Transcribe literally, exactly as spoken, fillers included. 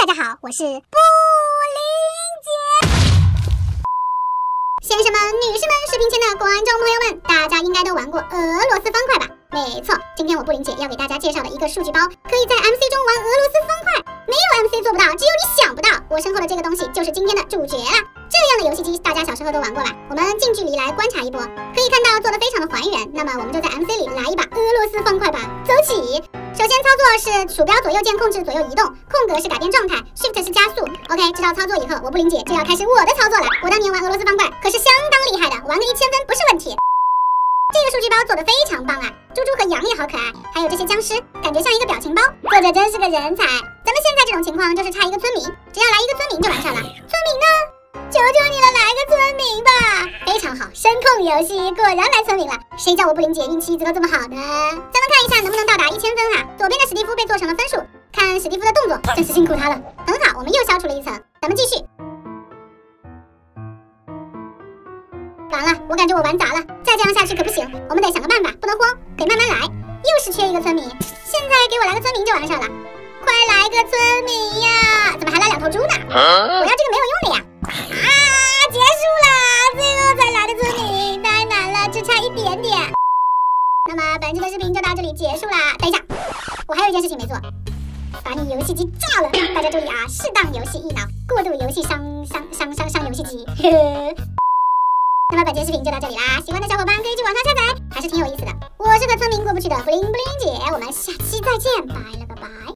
大家好，我是布灵姐。先生们、女士们，视频前的观众朋友们，大家应该都玩过俄罗斯方块吧？没错，今天我布灵姐要给大家介绍的一个数据包，可以在 M C 中玩俄罗斯方块。没有 M C 做不到，只有你想不到。我身后的这个东西就是今天的主角啦。这样的游戏机，大家小时候都玩过吧？我们近距离来观察一波，可以看到做的非常的还原。那么我们就在 M C 里来一把俄罗斯方块吧，走起！首先操作是鼠标左右键控制左右移动，空格是改变状态 ，Shift 是加速。OK， 知道操作以后，我布灵姐就要开始我的操作了。我当年玩俄罗斯方块可是相当厉害的，玩个一千分不是问题。这个数据包做的非常棒啊，猪猪和羊也好可爱，还有这些僵尸，感觉像一个表情包，作者真是个人才。咱们现在这种情况就是差一个村民，只要来一个村民就完事了。村民呢？求求你了，来个村民吧！非常好，声控游戏果然来村民了。谁叫我布灵姐运气一直都这么好呢？咱们看一下能不能到达一千分哈、啊。左边的史蒂夫被做成了分数，看史蒂夫的动作，真是辛苦他了。很好，我们又消除了一层，咱们继续。完了，我感觉我玩砸了，再这样下去可不行，我们得想个办法，不能慌，得慢慢来。又是缺一个村民，现在给我来个村民就完事了。快来个村民呀！怎么还来两头猪呢？我要这个没有用的呀！啊，结束了，最后才来的村民，太难了，只差一点点。那么本期的视频就到这里结束啦。等一下，我还有一件事情没做，把你游戏机炸了！大家注意啊，适当游戏益脑，过度游戏伤伤伤伤伤游戏机。呵呵。那么本期视频就到这里啦，喜欢的小伙伴可以去网上下载，还是挺有意思的。我是和村民过不去的布灵布灵姐，我们下期再见，拜了个拜。